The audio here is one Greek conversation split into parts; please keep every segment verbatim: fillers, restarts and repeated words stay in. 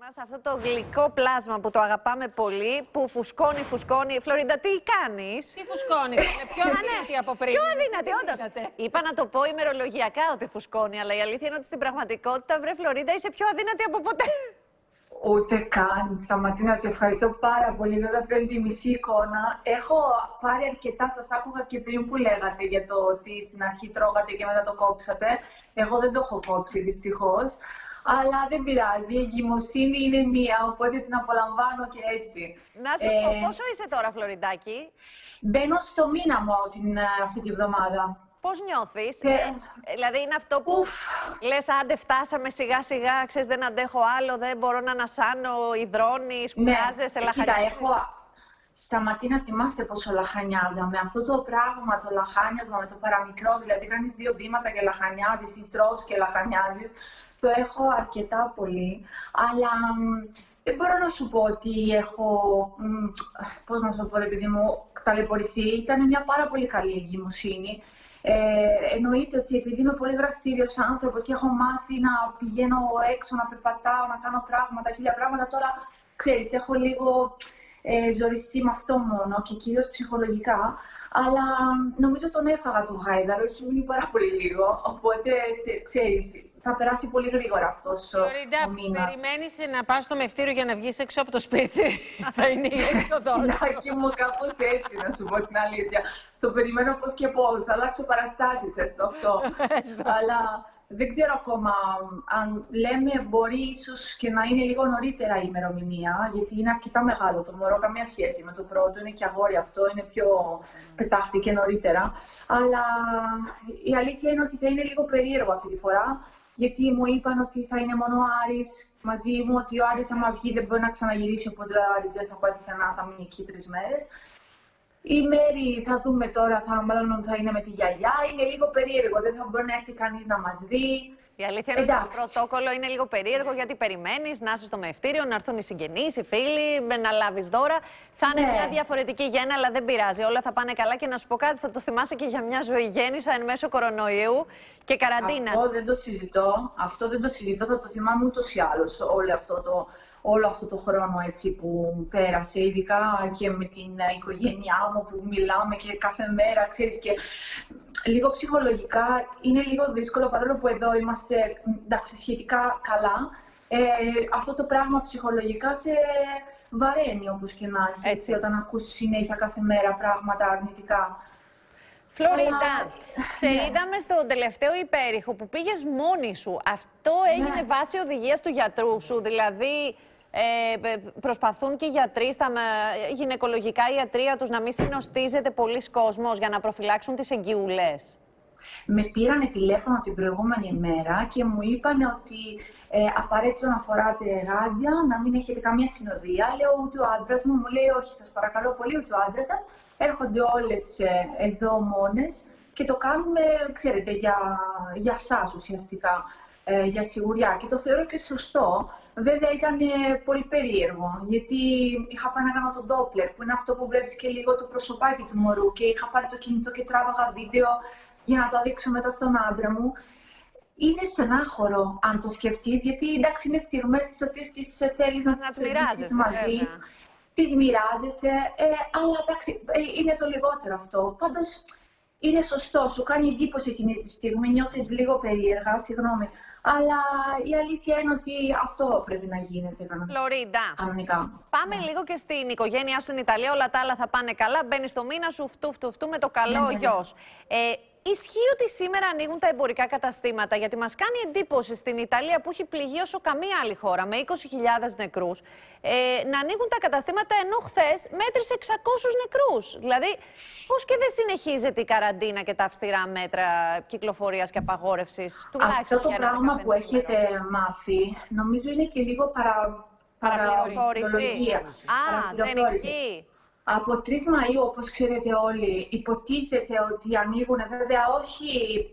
Σε αυτό το γλυκό πλάσμα που το αγαπάμε πολύ, που φουσκώνει, φουσκώνει. Φλωρίντα, τι κάνεις? Τι φουσκώνει, είναι πιο αδύνατη από πριν. Πιο αδύνατη, όντως. Είπα να το πω ημερολογιακά ότι φουσκώνει, αλλά η αλήθεια είναι ότι στην πραγματικότητα, βρε Φλωρίντα, είσαι πιο αδύνατη από ποτέ. Ούτε καν. Σταματίνα, σε ευχαριστώ πάρα πολύ. Βέβαια, φαίνεται η μισή εικόνα. Έχω πάρει αρκετά, σας άκουγα και πριν που λέγατε για το ότι στην αρχή τρώγατε και μετά το κόψατε. Εγώ δεν το έχω κόψει, δυστυχώς. Αλλά δεν πειράζει, η εγκυμοσύνη είναι μία, οπότε την απολαμβάνω και έτσι. Να σου ε... πω, πόσο είσαι τώρα, Φλωριντάκη? Μπαίνω στο μήνα μου την, αυτή τη βδομάδα. Πώς νιώθεις? Ε... Ε, δηλαδή είναι αυτό που Ουφ. λες, άντε φτάσαμε σιγά σιγά, ξέρεις, δεν αντέχω άλλο, δεν μπορώ να ανασάνω, υδρώνεις, κουράζεσαι, ναι, λαχανιάζεσαι. Κοίτα, έχω... Σταματεί να θυμάστε πόσο λαχανιάζαμε. Αυτό το πράγμα, το λαχάνιασμα με το παραμικρό, δηλαδή κάνεις δύο βήματα και λαχανιάζεις ή τρως και λαχανιάζεις, το έχω αρκετά πολύ. Αλλά δεν μπορώ να σου πω ότι έχω, πώς να σου πω, επειδή μου ταλαιπωρηθεί. Ήταν μια πάρα πολύ καλή εγκυμοσύνη. Ε, εννοείται ότι επειδή είμαι πολύ δραστήριος άνθρωπος και έχω μάθει να πηγαίνω έξω, να περπατάω, να κάνω πράγματα, χίλια πράγματα, τώρα ξέρεις, έχω λίγο ε, ζοριστεί με αυτό μόνο και κυρίως ψυχολογικά. Αλλά νομίζω τον έφαγα τον γάιδαρο, έχει μείνει πάρα πολύ λίγο, οπότε σε, ξέρεις, θα περάσει πολύ γρήγορα αυτός Φλωρίντα, ο μήνας. περιμένεις να πας στο μευτήριο για να βγεις έξω από το σπίτι? Θα είναι η έξοδος. Φιλάκι μου, κάπως έτσι, να σου πω την αλήθεια. Το περιμένω πώς και πώς, θα αλλάξω παραστάσεις σε αυτό. Αλλά δεν ξέρω ακόμα αν λέμε μπορεί ίσως και να είναι λίγο νωρίτερα η ημερομηνία, γιατί είναι αρκετά μεγάλο το μωρό, καμία σχέση με το πρώτο, είναι και αγόρι αυτό, είναι πιο πετάχτηκε νωρίτερα. Αλλά η αλήθεια είναι ότι θα είναι λίγο περίεργο αυτή τη φορά, γιατί μου είπαν ότι θα είναι μόνο ο Άρης μαζί μου, ότι ο Άρης άμα βγει δεν μπορεί να ξαναγυρίσει, οπότε ο Άρης δεν θα πάει πουθενά, θα μείνει εκεί τρεις μέρες. Η Μέρη θα δούμε τώρα, θα, μάλλον θα είναι με τη γιαγιά, είναι λίγο περίεργο, δεν θα μπορεί να έρθει κανείς να μας δει. Η αλήθεια είναι ότι το πρωτόκολλο είναι λίγο περίεργο, γιατί περιμένεις να είσαι στο μευτήριο, να έρθουν οι συγγενείς, οι φίλοι, να λάβεις δώρα. Θα είναι ναι. μια διαφορετική γέννα, αλλά δεν πειράζει. Όλα θα πάνε καλά και να σου πω κάτι, θα το θυμάσαι και για μια ζωή γέννησα εν μέσω κορονοϊού και καραντίνας. Αυτό δεν το συζητώ. Αυτό δεν το συζητώ. Θα το θυμάμαι ούτως ή άλλως όλο αυτό το, όλο αυτό το χρόνο έτσι, που πέρασε. Ειδικά και με την οικογένειά μου που μιλάμε και κάθε μέρα, ξέρεις, και λίγο ψυχολογικά είναι λίγο δύσκολο, παρόλο που εδώ είμαστε εντάξει, σχετικά καλά. Ε, αυτό το πράγμα ψυχολογικά σε βαραίνει όπως και να έχει, έτσι, όταν ακούς συνέχεια κάθε μέρα πράγματα αρνητικά. Φλωρίντα, Αλλά... σε ναι. είδαμε στο τελευταίο υπέρηχο που πήγες μόνη σου. Αυτό έγινε ναι. βάσει οδηγίας του γιατρού σου, δηλαδή ε, προσπαθούν και οι γιατροί στα γυναικολογικά ιατρεία τους να μην συνοστίζεται πολλής κόσμος για να προφυλάξουν τις εγκυουλές. Με πήρανε τηλέφωνο την προηγούμενη μέρα και μου είπαν ότι ε, απαραίτητο να φοράτε γάντια, να μην έχετε καμία συνοδεία. Λέω ούτε ο άντρας μου, μου λέει όχι, σας παρακαλώ πολύ, ούτε ο άντρας σας. Έρχονται όλες ε, εδώ μόνες και το κάνουμε, ξέρετε, για, για σας ουσιαστικά, ε, για σιγουριά. Και το θεωρώ και σωστό. Βέβαια ήταν ε, πολύ περίεργο, γιατί είχα πάει να κάνω το Doppler, που είναι αυτό που βλέπεις και λίγο το προσωπάκι του μωρού, και είχα πάρει το κινητό και τράβαγα βίντεο για να το δείξω μετά στον άντρα μου. Είναι στενάχωρο αν το σκεφτείς, γιατί εντάξει είναι στιγμές τις οποίες τις θέλεις να, να τις ζήσεις μαζί, βέβαια. Τις μοιράζεσαι, ε, αλλά εντάξει ε, είναι το λιγότερο αυτό. Πάντως είναι σωστό, σου κάνει εντύπωση εκείνη τη στιγμή, νιώθεις λίγο περίεργα, συγγνώμη. Αλλά η αλήθεια είναι ότι αυτό πρέπει να γίνεται Φλωρίντα, κανονικά. Πάμε yeah. λίγο και στην οικογένειά σου στην Ιταλία, όλα τα άλλα θα πάνε καλά. Μπαίνεις στο μήνα σου, φτου, φτου, φτου, με το καλό yeah, γιος. Yeah. Ε, Ισχύει ότι σήμερα ανοίγουν τα εμπορικά καταστήματα, γιατί μας κάνει εντύπωση στην Ιταλία που έχει πληγεί όσο καμία άλλη χώρα με είκοσι χιλιάδες νεκρούς, ε, να ανοίγουν τα καταστήματα, ενώ χθες μέτρησε εξακόσιους νεκρούς. Δηλαδή, πώς και δεν συνεχίζεται η καραντίνα και τα αυστηρά μέτρα κυκλοφορίας και απαγόρευσης? Αυτό το πράγμα που έχετε μάθει, νομίζω είναι και λίγο παρα... παραπληροφορία. Α, δεν ισχύει. Από τρεις Μαΐου, όπως ξέρετε όλοι, υποτίθεται ότι ανοίγουν, βέβαια όχι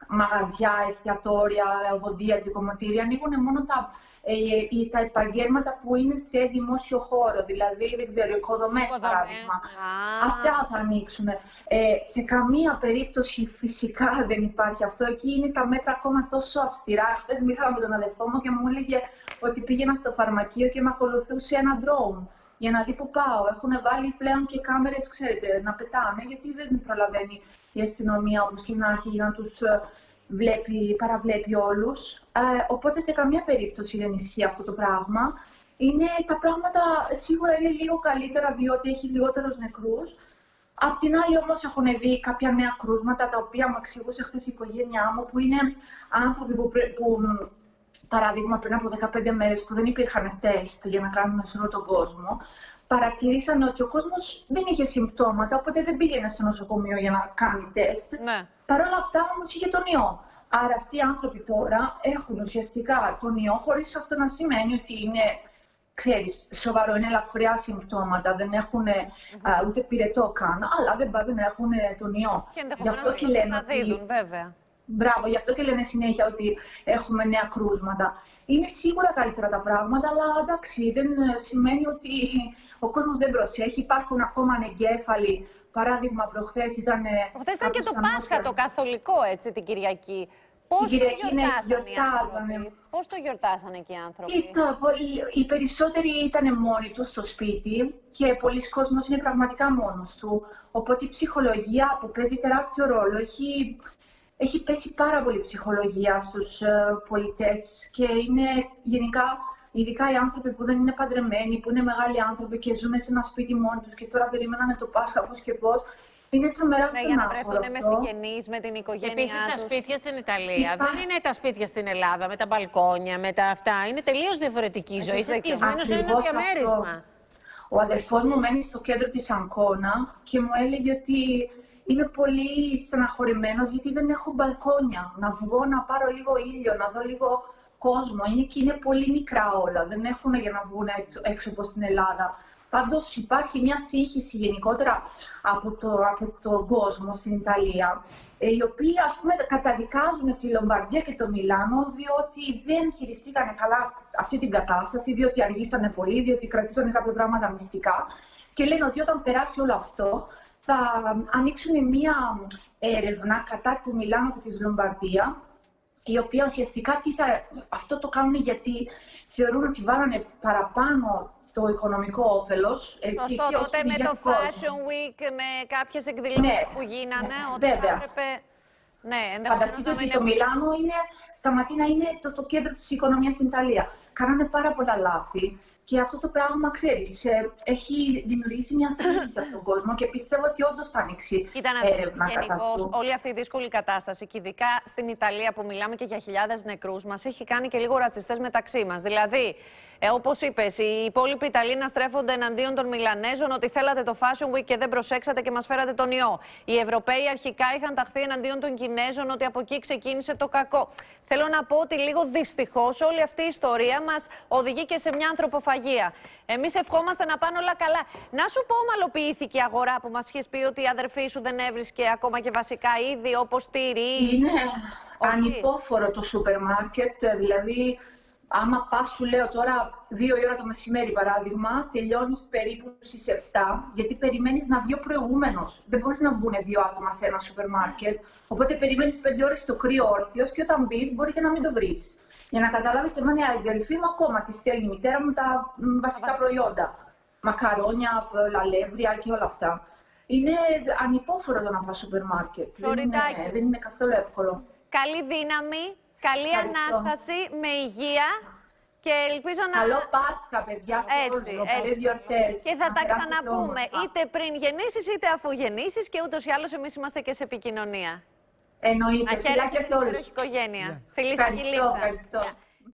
μαγαζιά, εστιατόρια, οδοντία, τρικομωτήρια. Ανοίγουν μόνο τα, ε, ε, τα επαγγέλματα που είναι σε δημόσιο χώρο, δηλαδή, δεν ξέρω, οικοδομές, παράδειγμα. Ah. Αυτά θα ανοίξουν. Ε, σε καμία περίπτωση φυσικά δεν υπάρχει αυτό. Εκεί είναι τα μέτρα ακόμα τόσο αυστηρά. Χθες μίλησα με τον αδελφό μου και μου έλεγε ότι πήγαινα στο φαρμακείο και με ακολουθούσε ένα drone για να δει που πάω. Έχουν βάλει πλέον και κάμερες, ξέρετε, να πετάνε, γιατί δεν προλαβαίνει η αστυνομία όπως και να έχει να τους βλέπει, παραβλέπει όλους. Ε, οπότε σε καμία περίπτωση δεν ισχύει αυτό το πράγμα. Είναι, τα πράγματα σίγουρα είναι λίγο καλύτερα διότι έχει λιγότερους νεκρούς. Απ' την άλλη όμως έχουν δει κάποια νέα κρούσματα, τα οποία μου εξηγούσε χθες η οικογένειά μου, που είναι άνθρωποι που, που παράδειγμα πριν από δεκαπέντε μέρες που δεν υπήρχαν τεστ για να κάνουν σε όλο τον κόσμο, παρατηρήσαν ότι ο κόσμος δεν είχε συμπτώματα, οπότε δεν πήγαινε στο νοσοκομείο για να κάνει τεστ. Ναι. Παρ' όλα αυτά όμως είχε τον ιό. Άρα αυτοί οι άνθρωποι τώρα έχουν ουσιαστικά τον ιό, χωρίς αυτό να σημαίνει ότι είναι, ξέρεις, σοβαρό, είναι ελαφριά συμπτώματα, δεν έχουν mm-hmm. α, ούτε πυρετό καν, αλλά δεν πάβει να έχουν τον ιό. Και γι' αυτό και λένε ότι... δίδουν, βέβαια. Μπράβο, γι' αυτό και λένε συνέχεια ότι έχουμε νέα κρούσματα. Είναι σίγουρα καλύτερα τα πράγματα, αλλά εντάξει, δεν σημαίνει ότι ο κόσμος δεν προσέχει. Υπάρχουν ακόμα ανεγκέφαλοι. Παράδειγμα, προχθές ήταν. Προχθές ήταν και το Πάσχα, το καθολικό, έτσι, την Κυριακή. Πώς την Κυριακή το γιορτάζανε. Πώς το γιορτάσανε εκεί οι άνθρωποι? Και το, οι, οι περισσότεροι ήταν μόνοι τους στο σπίτι και πολλοί κόσμος είναι πραγματικά μόνος του. Οπότε η ψυχολογία που παίζει τεράστιο ρόλο έχει. Έχει πέσει πάρα πολύ ψυχολογία στους uh, πολιτές και είναι γενικά, ειδικά οι άνθρωποι που δεν είναι παντρεμένοι, που είναι μεγάλοι άνθρωποι και ζουν σε ένα σπίτι μόνοι τους και τώρα περιμένανε το Πάσχα πώς και πώς. Είναι τρομερά στενάχωρο. Ναι, για να βρεθούν με συγγενείς, με την οικογένειά τους. Επίσης, τα σπίτια στην Ιταλία Υπά... δεν είναι τα σπίτια στην Ελλάδα, με τα μπαλκόνια, με τα αυτά. Είναι τελείως διαφορετική η ζωή. Είσαι κλεισμένος σε ένα διαμέρισμα. Ο αδερφός μου μένει στο κέντρο της Αγκώνα και μου έλεγε ότι είμαι πολύ στεναχωρημένος γιατί δεν έχω μπαλκόνια. Να βγω, να πάρω λίγο ήλιο, να δω λίγο κόσμο. Είναι και είναι πολύ μικρά όλα. Δεν έχουν για να βγουν έξω, έξω από στην Ελλάδα. Πάντως υπάρχει μια σύγχυση γενικότερα από, το, από τον κόσμο στην Ιταλία, οι οποίοι ας πούμε καταδικάζουν τη Λομπαρδία και το Μιλάνο διότι δεν χειριστήκανε καλά αυτή την κατάσταση, διότι αργήσανε πολύ, διότι κρατήσανε κάποια πράγματα μυστικά και λένε ότι όταν περάσει όλο αυτό θα ανοίξουν μια έρευνα κατά του Μιλάνου και της Λομπαρδία, η οποία ουσιαστικά τι θα, αυτό το κάνουν γιατί θεωρούν ότι βάλανε παραπάνω το οικονομικό όφελος. Έτσι, σωστό, τότε με το Fashion Week, με κάποιες εκδηλώσεις ναι, που γίνανε, ότι βέβαια. Έπρεπε... Ναι, φανταστείτε ότι είναι... το Μιλάνο είναι, σταματεί να είναι το, το κέντρο της οικονομίας στην Ιταλία. Κάνανε πάρα πολλά λάθη και αυτό το πράγμα, ξέρεις, έχει δημιουργήσει μια σύγχυση σε αυτόν τον κόσμο και πιστεύω ότι όντως θα ανοίξει έρευνα κατά αυτού. Όλη αυτή η δύσκολη κατάσταση και ειδικά στην Ιταλία που μιλάμε και για χιλιάδες νεκρούς μας έχει κάνει και λίγο ρατσιστές μεταξύ μας. Δηλαδή, ε, όπως είπες, οι υπόλοιποι Ιταλοί να στρέφονται εναντίον των Μιλανέζων ότι θέλατε το Fashion Week και δεν προσέξατε και μας φέρατε τον ιό. Οι Ευρωπαίοι αρχικά είχαν ταχθεί εναντίον των Κινέζων ότι από εκεί ξεκίνησε το κακό. Θέλω να πω ότι λίγο δυστυχώς όλη αυτή η ιστορία μας οδηγεί και σε μια ανθρωποφαγία. Εμείς ευχόμαστε να πάνε όλα καλά. Να σου πω, ομαλοποιήθηκε η αγορά που μας είχες πει ότι η αδερφή σου δεν έβρισκε ακόμα και βασικά είδη όπως τυρί? Είναι ανυπόφορο το σούπερ μάρκετ, δηλαδή άμα πας, σου λέω τώρα, δύο η ώρα το μεσημέρι παράδειγμα, τελειώνεις περίπου στις επτά, γιατί περιμένεις να βγει ο προηγούμενος. Δεν μπορείς να βγουν δύο άτομα σε ένα σούπερ μάρκετ, οπότε περιμένεις πέντε ώρες στο κρύο όρθιος και όταν μπεις μπορεί και να μην το βρεις. Για να καταλάβεις, εμένα η αδελφή μου ακόμα τη στέλνει η μητέρα μου τα βασικά προϊόντα. Μακαρόνια, λαλεύρια και όλα αυτά. Είναι ανυπόφορο το να πας σούπερ μάρκετ. Δεν είναι, δεν είναι καθόλου εύκολο. Καλή δύναμη. Καλή Ευχαριστώ. Ανάσταση, με υγεία και ελπίζω να... Καλό Πάσχα, παιδιά, σε όλους, καλές γιορτές. Και θα τα ξαναπούμε, είτε πριν γεννήσεις, είτε αφού γεννήσεις και ούτως ή άλλως εμείς είμαστε και σε επικοινωνία. Εννοείται, φιλάκια σε όλους. Οικογένεια. Ευχαριστώ, ευχαριστώ.